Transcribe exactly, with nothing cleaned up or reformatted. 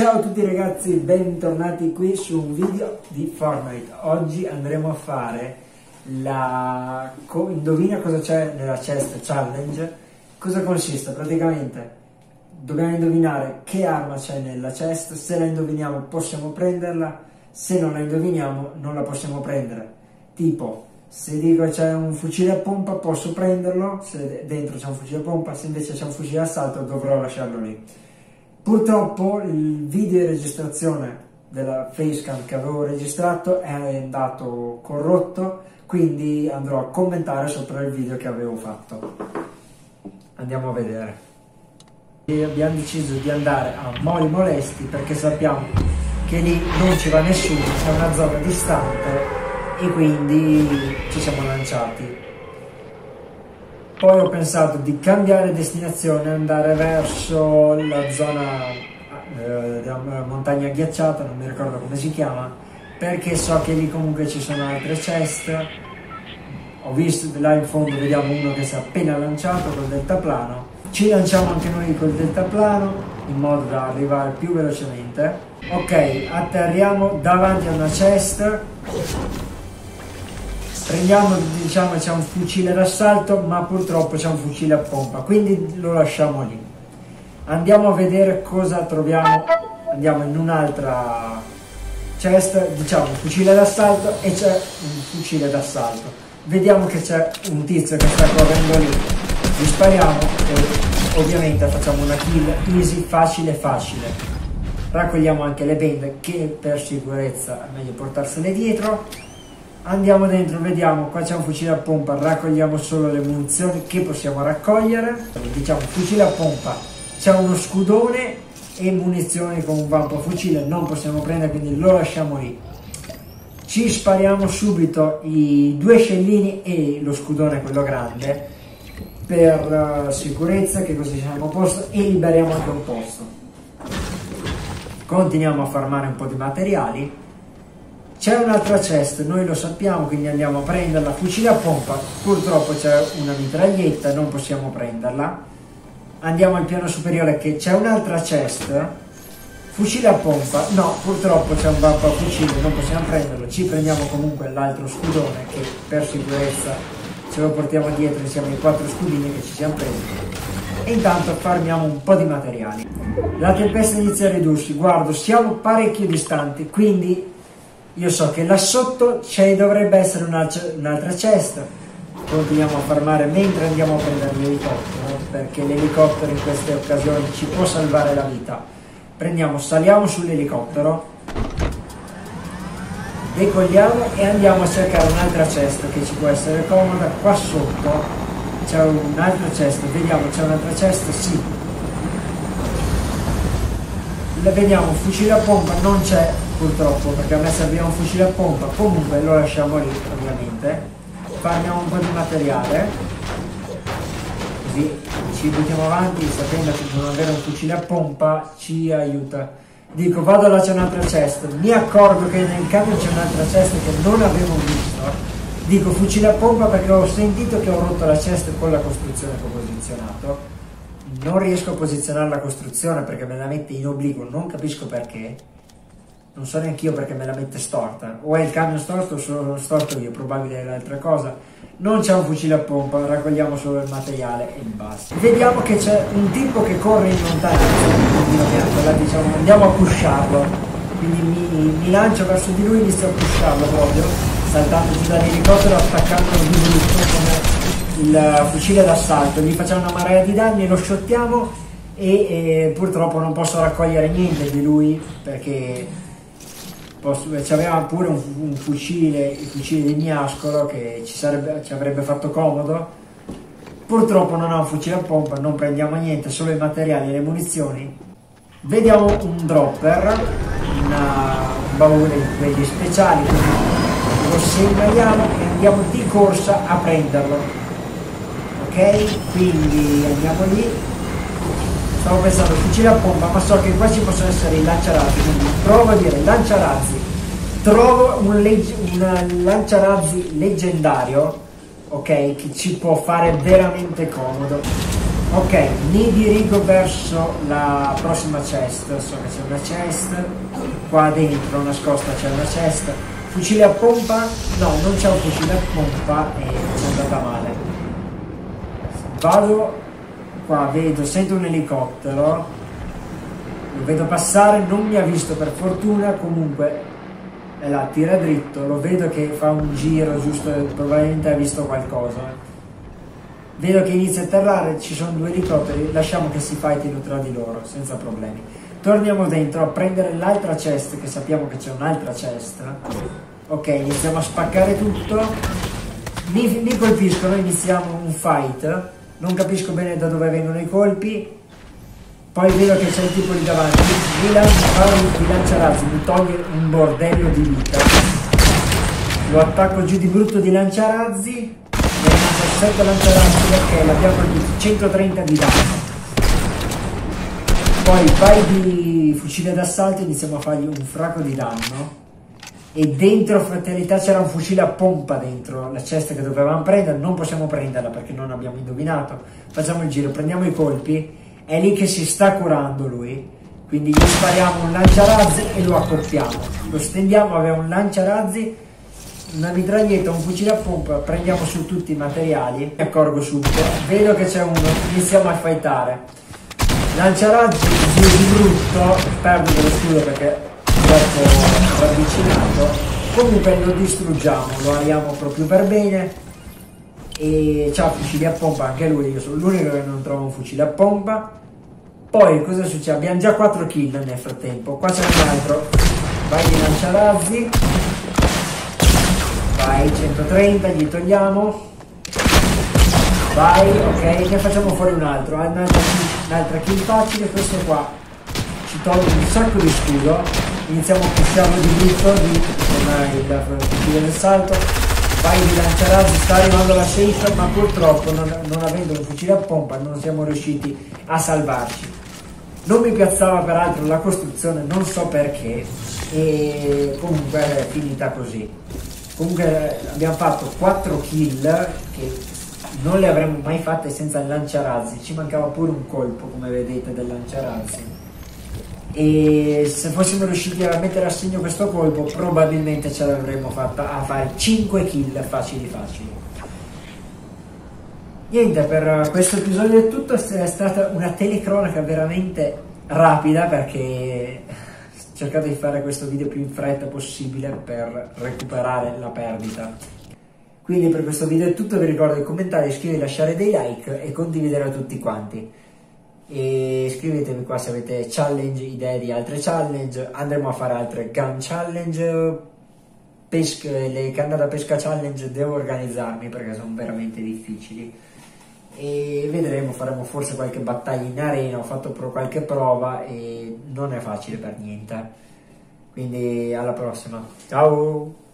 Ciao a tutti ragazzi, bentornati qui su un video di Fortnite. Oggi andremo a fare la... indovina cosa c'è nella chest challenge. Cosa consiste? Praticamente dobbiamo indovinare che arma c'è nella chest. Se la indoviniamo possiamo prenderla, se non la indoviniamo non la possiamo prendere. Tipo, se dico c'è un fucile a pompa posso prenderlo, se dentro c'è un fucile a pompa, se invece c'è un fucile d'assalto dovrò lasciarlo lì. Purtroppo il video di registrazione della facecam che avevo registrato è andato corrotto, quindi andrò a commentare sopra il video che avevo fatto. Andiamo a vedere. E abbiamo deciso di andare a Moli Molesti perché sappiamo che lì non ci va nessuno, è una zona distante e quindi ci siamo lanciati. Poi ho pensato di cambiare destinazione e andare verso la zona eh, della montagna ghiacciata, non mi ricordo come si chiama, perché so che lì comunque ci sono altre chest. Ho visto là in fondo, vediamo uno che si è appena lanciato col deltaplano. Ci lanciamo anche noi col deltaplano in modo da arrivare più velocemente. Ok, atterriamo davanti a una chest. Prendiamo, diciamo, c'è un fucile d'assalto, ma purtroppo c'è un fucile a pompa, quindi lo lasciamo lì. Andiamo a vedere cosa troviamo. Andiamo in un'altra chest, diciamo, fucile d'assalto e c'è un fucile d'assalto. Vediamo che c'è un tizio che sta correndo lì. Gli spariamo e ovviamente facciamo una kill easy, facile facile. Raccogliamo anche le bende che per sicurezza è meglio portarsele dietro. Andiamo dentro, vediamo, qua c'è un fucile a pompa, raccogliamo solo le munizioni che possiamo raccogliere. Diciamo fucile a pompa, c'è uno scudone e munizioni con un vampo fucile non possiamo prendere, quindi lo lasciamo lì. Ci spariamo subito i due scellini e lo scudone, quello grande, per uh, sicurezza, che così siamo a posto e liberiamo anche un posto. Continuiamo a farmare un po' di materiali. C'è un'altra chest, noi lo sappiamo, quindi andiamo a prenderla. Fucile a pompa, purtroppo c'è una mitraglietta, non possiamo prenderla. Andiamo al piano superiore che c'è un'altra chest. Fucile a pompa, no, purtroppo c'è un vampo a fucile, non possiamo prenderlo. Ci prendiamo comunque l'altro scudone che per sicurezza ce lo portiamo dietro insieme ai quattro scudini che ci siamo presi. E intanto farmiamo un po' di materiali. La tempesta inizia a ridursi, guardo, siamo parecchio distanti, quindi io so che là sotto ci dovrebbe essere un'altra chest. Continuiamo a farmare mentre andiamo a prendere l'elicottero, perché l'elicottero in queste occasioni ci può salvare la vita. Prendiamo, saliamo sull'elicottero, decolliamo e andiamo a cercare un'altra chest che ci può essere comoda. Qua sotto c'è un'altra chest, vediamo, c'è un'altra chest, sì. La vediamo, fucile a pompa non c'è purtroppo, perché a me serviva un fucile a pompa, comunque lo lasciamo lì ovviamente. Farmiamo un po' di materiale, così ci buttiamo avanti sapendo che non avere un fucile a pompa ci aiuta. Dico, vado là, c'è un'altra chest, mi accorgo che nel camion c'è un'altra chest che non avevo visto. Dico fucile a pompa perché ho sentito che ho rotto la chest con la costruzione che ho posizionato. Non riesco a posizionare la costruzione perché me la mette in obliquo, non capisco perché. Non so neanche io perché me la mette storta. O è il camion storto o sono storto io, probabile è l'altra cosa. Non c'è un fucile a pompa, raccogliamo solo il materiale e basta. Vediamo che c'è un tipo che corre in lontananza, diciamo, andiamo a pusharlo. Quindi mi, mi lancio verso di lui e inizio a pusharlo proprio, saltando giù dall'elicottero, attaccando il dritto come il fucile d'assalto. Gli facciamo una marea di danni, lo shottiamo e, e purtroppo non posso raccogliere niente di lui perché c'aveva pure un, un fucile, il fucile di Miascolo che ci, sarebbe, ci avrebbe fatto comodo. Purtroppo non ha un fucile a pompa, non prendiamo niente, solo i materiali e le munizioni. Vediamo un dropper, una, un baule di quelli speciali, quindi lo segnaliamo e andiamo di corsa a prenderlo. Ok, quindi andiamo lì. Stavo pensando fucile a pompa, ma so che qua ci possono essere i lanciarazzi, quindi provo a dire lanciarazzi. Trovo un, un lanciarazzi leggendario, ok, che ci può fare veramente comodo. Ok, mi dirigo verso la prossima chest. So che c'è una chest qua dentro nascosta, c'è una chest. Fucile a pompa? No, non c'è un fucile a pompa e c'è andata male. Vado qua, vedo, sento un elicottero, lo vedo passare, non mi ha visto per fortuna, comunque è là, tira dritto, lo vedo che fa un giro giusto, probabilmente ha visto qualcosa. Vedo che inizia a atterrare, ci sono due elicotteri, lasciamo che si fightino tra di loro, senza problemi. Torniamo dentro a prendere l'altra chest, che sappiamo che c'è un'altra chest. Ok, iniziamo a spaccare tutto. Mi, mi colpiscono, iniziamo un fight. Non capisco bene da dove vengono i colpi. Poi vedo che c'è il tipo lì davanti. Mi lancia, mi lancia razzi, mi toglie un bordello di vita. Lo attacco giù di brutto di lanciarazzi. sette lanciarazzi, ok, l'abbiamo colpito, centotrenta di danno. Poi vai di fucile d'assalto, iniziamo a fargli un fracco di danno. E dentro fatalità c'era un fucile a pompa dentro la cesta che dovevamo prendere, non possiamo prenderla perché non abbiamo indovinato. Facciamo il giro, prendiamo i colpi, è lì che si sta curando lui, quindi gli spariamo un lanciarazzi e lo accoppiamo, lo stendiamo, aveva un lanciarazzi, una mitraglietta, un fucile a pompa, prendiamo su tutti i materiali, mi accorgo subito, vedo che c'è uno, iniziamo a fightare, lanciarazzi giù di brutto, perdo dello scudo perché troppo ravvicinato, comunque lo distruggiamo, lo ariamo proprio per bene e c'ha fucili a pompa anche lui, io sono l'unico che non trova un fucile a pompa. Poi cosa succede? Abbiamo già quattro kill nel frattempo, qua c'è un altro, vai di lanciarazzi, vai centotrenta, gli togliamo, vai, ok, ne facciamo fuori un altro, un'altra, un'altra kill facile, questo qua ci toglie un sacco di scudo, iniziamo a pushare di brutto, di il fucile del salto, vai di lanciarazzi, sta arrivando la safe, ma purtroppo non, non avendo un fucile a pompa non siamo riusciti a salvarci. Non mi piazzava peraltro la costruzione, non so perché, e comunque è finita così. Comunque abbiamo fatto quattro kill che non le avremmo mai fatte senza il lanciarazzi, ci mancava pure un colpo come vedete del lanciarazzi. E se fossimo riusciti a mettere a segno questo colpo probabilmente ce l'avremmo fatta a fare cinque kill facili facili. Niente, per questo episodio è tutto, è stata una telecronaca veramente rapida perché ho cercato di fare questo video più in fretta possibile per recuperare la perdita. Quindi per questo video è tutto, vi ricordo di commentare, iscrivervi, lasciare dei like e condividere a tutti quanti. E iscrivetevi qua se avete challenge, idee di altre challenge, andremo a fare altre gun challenge, pesca, le canne da pesca challenge devo organizzarmi perché sono veramente difficili e vedremo, faremo forse qualche battaglia in arena, ho fatto pro qualche prova e non è facile per niente, quindi alla prossima, ciao!